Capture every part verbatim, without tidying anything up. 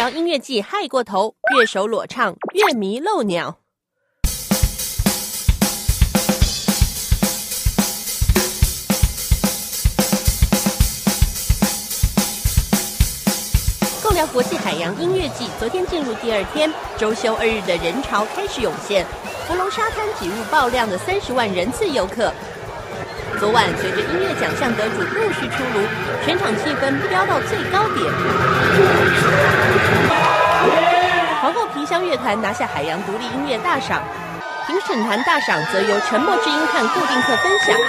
谣音乐季嗨过头，乐手裸唱，乐迷漏鸟。贡寮国际海洋音乐季昨天进入第二天，周休二日的人潮开始涌现，福隆沙滩挤入爆量的三十万人次游客。昨晚随着音乐奖项得主陆续出炉，全场气氛飙到最高点。皇后皮箱乐团拿下海洋独立音乐大赏，评审团大赏则由沉默之音和固定客分享。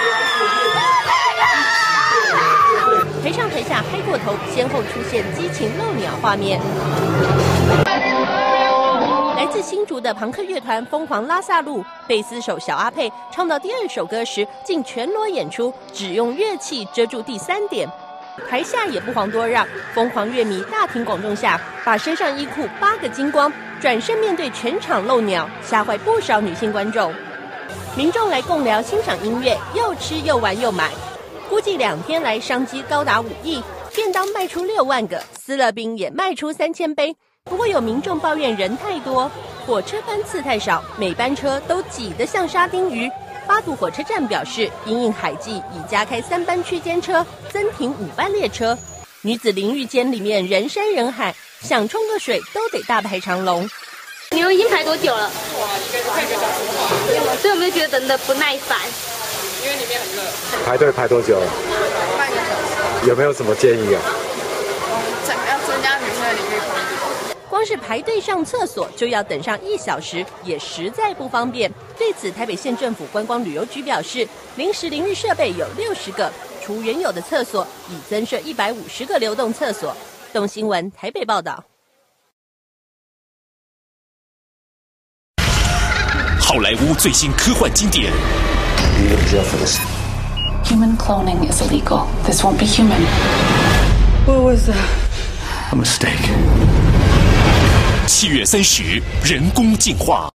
台上台下嗨过头，先后出现激情漏鸟画面。来自新竹的朋克乐团疯狂拉萨路，贝斯手小阿佩唱到第二首歌时，竟全裸演出，只用乐器遮住第三点。台下也不遑多让，疯狂乐迷大庭广众下，把身上衣裤扒个精光，转身面对全场漏鸟，吓坏不少女性观众。民众来贡寮欣赏音乐，又吃又玩又买，估计两天来商机高达五亿，便当卖出六万个，思乐冰也卖出三千杯。不过有民众抱怨人太多，火车班次太少，每班车都挤得像沙丁鱼。八堵火车站表示，因应海季已加开三班区间车，增停五班列车。女子淋浴间里面人山人海，想冲个水都得大排长龙。 你们已经排多久了？哇，应该是快一个小时吧。所以有没有觉得等得不耐烦？ 因为里面很热。 排队排多久了？ 半个小时。 有没有什么建议啊？ 怎么样增加女生的淋浴空间？ 光是排队上厕所就要等上一小时，也实在不方便。对此，台北县政府观光旅游局表示，临时淋浴设备有六十个，除原有的厕所，已增设一百五十个流动厕所。东新闻台北报道。 好莱坞最新科幻经典。 Human cloning is illegal. This won't be human. What was that? A mistake. 七月三十，人工进化。